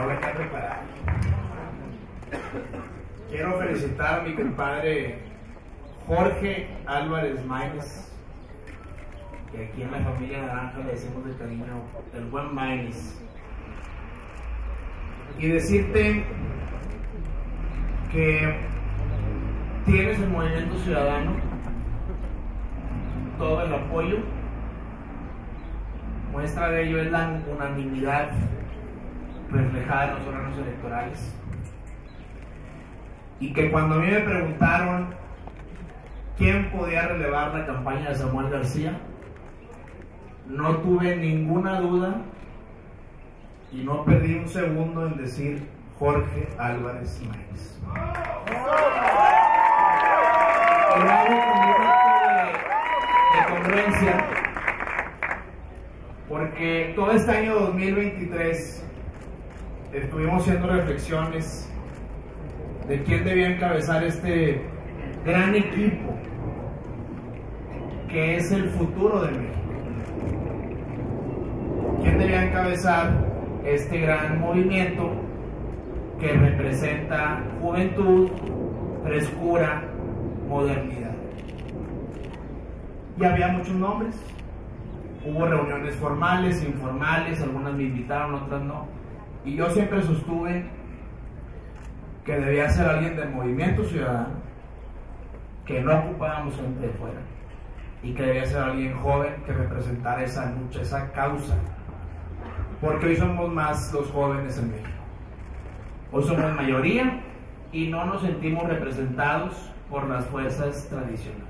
no venía preparado. Quiero felicitar a mi compadre Jorge Álvarez Maínez, que aquí en la familia Naranja le decimos de cariño el buen Maínez, y decirte que tienes el Movimiento Ciudadano todo el apoyo. Muestra de ello es la unanimidad reflejada en los órganos electorales, y que cuando a mí me preguntaron quién podía relevar la campaña de Samuel García, no tuve ninguna duda y no perdí un segundo en decir Jorge Álvarez Maínez. Y lo hago con un acto de congruencia, porque todo este año 2023 estuvimos haciendo reflexiones de quién debía encabezar este gran equipo que es el futuro de México. ¿Quién debía encabezar este gran movimiento que representa juventud, frescura, modernidad? Y había muchos nombres. Hubo reuniones formales, informales, algunas me invitaron, otras no. Y yo siempre sostuve que debía ser alguien del Movimiento Ciudadano, que no ocupáramos gente de fuera, y que debía ser alguien joven que representara esa lucha, esa causa. Porque hoy somos más los jóvenes en México. Hoy somos mayoría y no nos sentimos representados por las fuerzas tradicionales.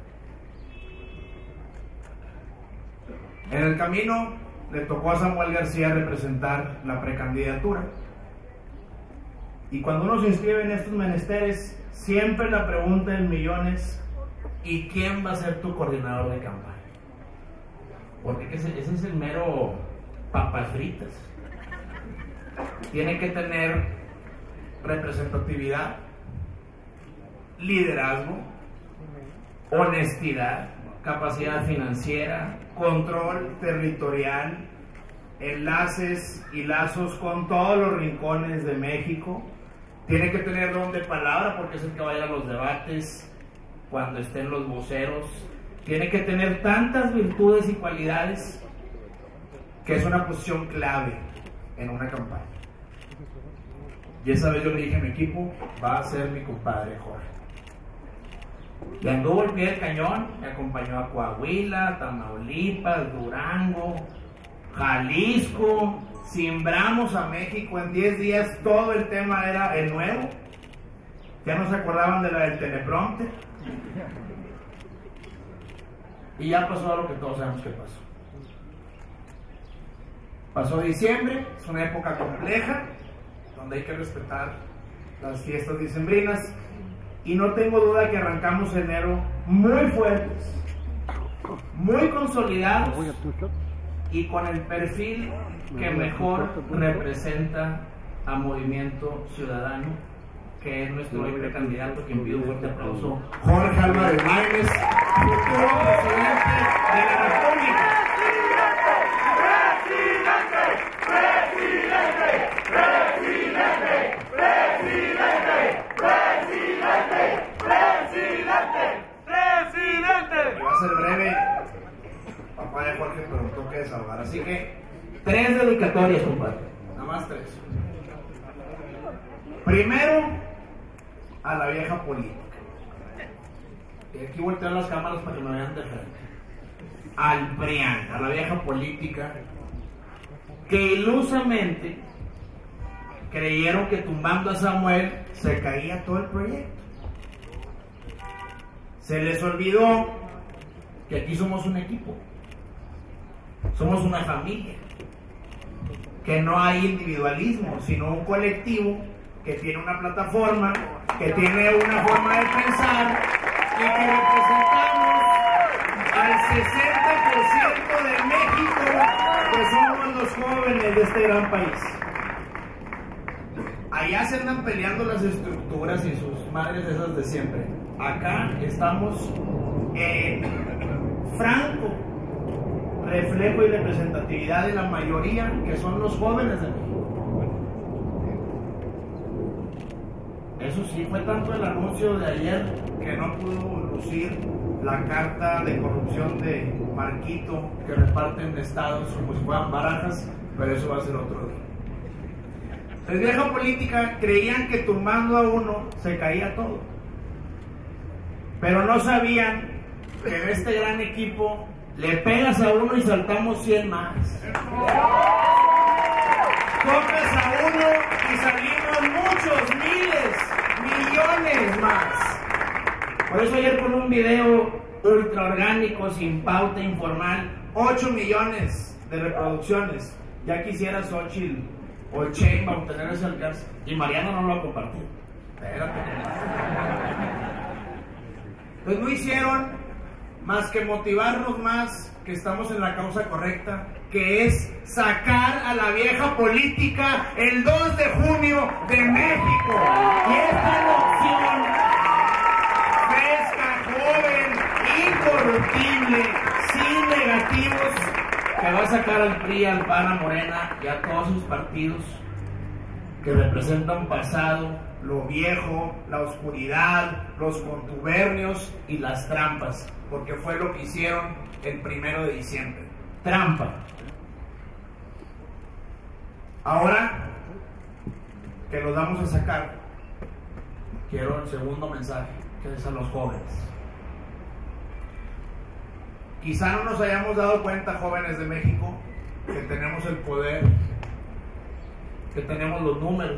En el camino le tocó a Samuel García representar la precandidatura. Y cuando uno se inscribe en estos menesteres, siempre la pregunta del millón es: ¿y quién va a ser tu coordinador de campaña? Porque ese es el mero papas fritas. Tiene que tener representatividad, liderazgo, honestidad, capacidad financiera, control territorial, enlaces y lazos con todos los rincones de México. Tiene que tener don de palabra, porque es el que vaya a los debates cuando estén los voceros. Tiene que tener tantas virtudes y cualidades que es una posición clave en una campaña. Y esa vez yo le dije a mi equipo: va a ser mi compadre Jorge. Y anduvo al pie del cañón, me acompañó a Coahuila, Tamaulipas, Durango, Jalisco. Simbramos a México en 10 días, todo el tema era el nuevo. Ya no se acordaban de la del teleprompter. Y ya pasó lo que todos sabemos que pasó. Pasó diciembre, es una época compleja, donde hay que respetar las fiestas dicembrinas, y no tengo duda que arrancamos enero muy fuertes, muy consolidados y con el perfil que mejor representa a Movimiento Ciudadano, que es nuestro hoy precandidato, quien pido un fuerte aplauso, Jorge Álvarez Maínez, futuro presidente de la República. Va a ser breve, papá de Jorge, pero toque desahogar. Así que 3 dedicatorias, compadre. Nada más 3. Primero, a la vieja política. Y aquí volteo las cámaras para que me vean de frente. Al PRIAN, a la vieja política, que ilusamente creyeron que tumbando a Samuel se caía todo el proyecto. Se les olvidó que aquí somos un equipo, somos una familia, que no hay individualismo, sino un colectivo que tiene una plataforma, que tiene una forma de pensar, y que representamos al 60% de México, que somos los jóvenes de este gran país. Allá se andan peleando las estructuras y sus madres esas de siempre. Acá estamos en franco reflejo y representatividad de la mayoría, que son los jóvenes de México. Eso sí, fue tanto el anuncio de ayer que no pudo lucir la carta de corrupción de Marquito que reparten estados como si fueran barajas, pero eso va a ser otro día. La vieja política creían que tumbando a uno se caía todo, pero no sabían que en este gran equipo le pegas a uno y saltamos 100 más. Tocas a uno y salimos muchos, miles, millones más. Por eso ayer con un video ultra orgánico, sin pauta, informal, 8 millones de reproducciones. Ya quisiera Xochitl o Sheinbaum tener ese alcance. Y Mariano no lo ha compartido. Espérate. Pues no hicieron más que motivarnos más que estamos en la causa correcta, que es sacar a la vieja política el 2 de junio de México. Y esta es la opción fresca, joven, incorruptible, sin negativos, que va a sacar al PRI, al PAN, a Morena y a todos sus partidos que representan pasado, lo viejo, la oscuridad, los contubernios y las trampas, porque fue lo que hicieron el 1 de diciembre. Trampa. Ahora que los vamos a sacar, quiero el segundo mensaje, que es a los jóvenes. Quizá no nos hayamos dado cuenta, jóvenes de México, que tenemos el poder, que tenemos los números.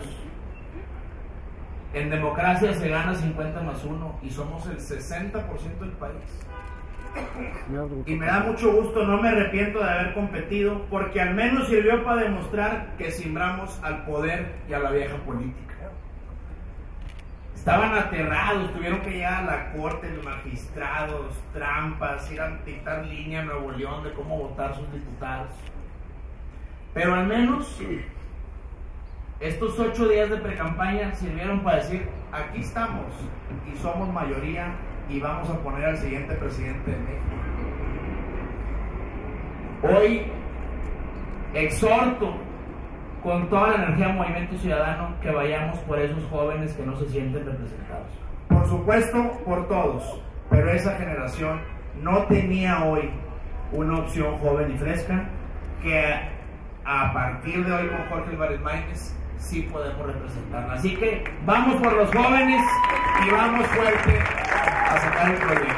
En democracia se gana 50+1 y somos el 60% del país. Y me da mucho gusto, no me arrepiento de haber competido, porque al menos sirvió para demostrar que cimbramos al poder y a la vieja política. Estaban aterrados, tuvieron que llegar a la corte, los magistrados, trampas, ir a dictar línea en Nuevo León de cómo votar sus diputados. Pero al menos estos 8 días de precampaña sirvieron para decir, aquí estamos y somos mayoría y vamos a poner al siguiente presidente de México. Hoy exhorto con toda la energía del Movimiento Ciudadano que vayamos por esos jóvenes que no se sienten representados. Por supuesto, por todos, pero esa generación no tenía hoy una opción joven y fresca que a partir de hoy con Jorge Álvarez Maínez sí podemos representarla. Así que vamos por los jóvenes y vamos fuerte a sacar el proyecto.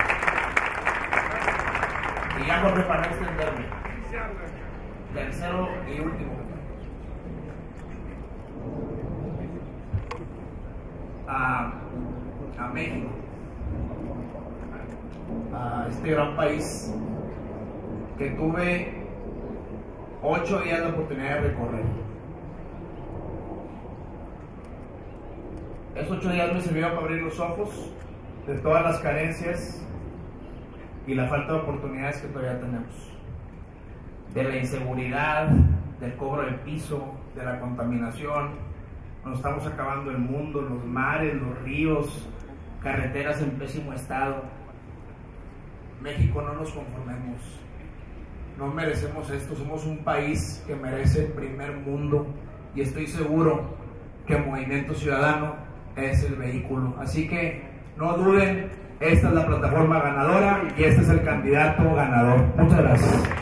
Y ya Jorge, para no extenderme, tercero y último, a México, a este gran país que tuve 8 días la oportunidad de recorrer. Esos 8 días me sirvieron para abrir los ojos de todas las carencias y la falta de oportunidades que todavía tenemos, de la inseguridad, del cobro del piso, de la contaminación. Nos estamos acabando el mundo, los mares, los ríos, carreteras en pésimo estado. México, no nos conformemos, no merecemos esto, somos un país que merece el primer mundo y estoy seguro que el Movimiento Ciudadano es el vehículo. Así que no duden, esta es la plataforma ganadora y este es el candidato ganador. Muchas gracias.